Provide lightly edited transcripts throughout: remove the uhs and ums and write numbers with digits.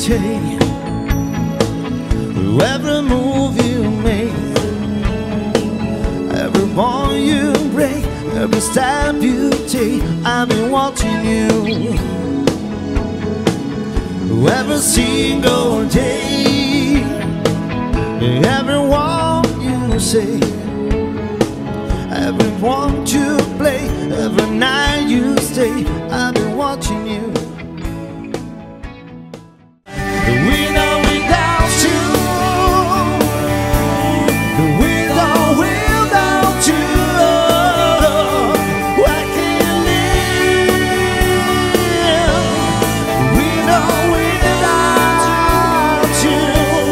take, every move you make, every bone you break, every step you take, I've been watching you. Every single day, every word you say, every one you play, every night you stay, I've been watching you. With or without you, with or without you, I can't live. With or without you,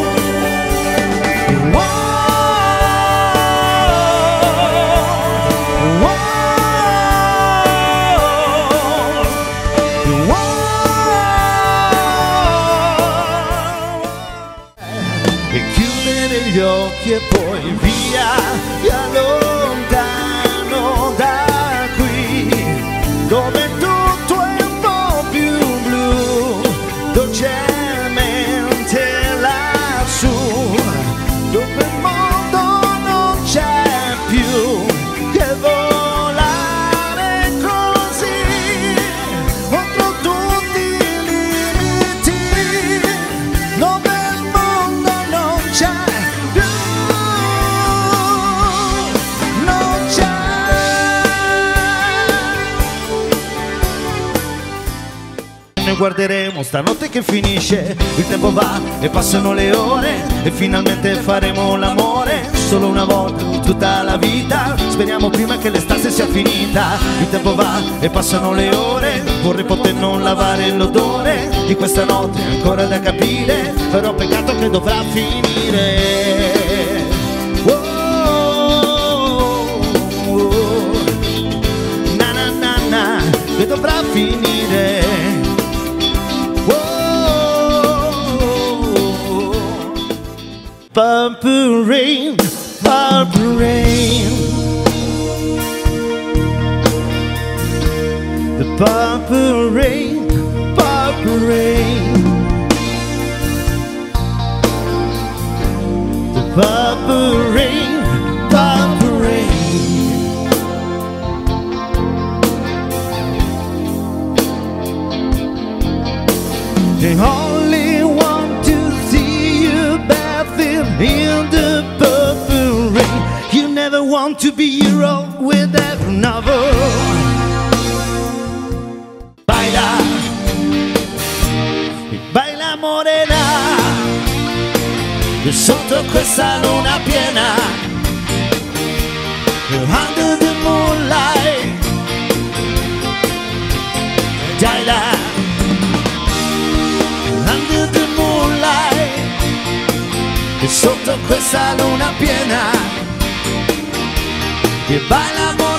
gli occhi e poi via, via lontano da qui, dove tutto è un po' più blu, dolcemente lassù, dove il mondo non c'è più che volare così, contro tutti i limiti, dove il mondo non c'è. Noi guarderemo stanotte che finisce, il tempo va e passano le ore e finalmente faremo l'amore solo una volta tutta la vita. Speriamo prima che l'estate sia finita. Il tempo va e passano le ore, vorrei poter non lavare l'odore di questa notte ancora da capire, però peccato che dovrà finire. Na na na na, che dovrà finire. Purple rain, purple rain, the purple rain, purple rain, the purple rain, purple rain. They only want to see you bathing in the purple rain. You never want to be hero with that novel. Baila, baila morena, sotto questa luna piena, under the moonlight. Baila, under the moonlight, e sotto questa luna piena, e baila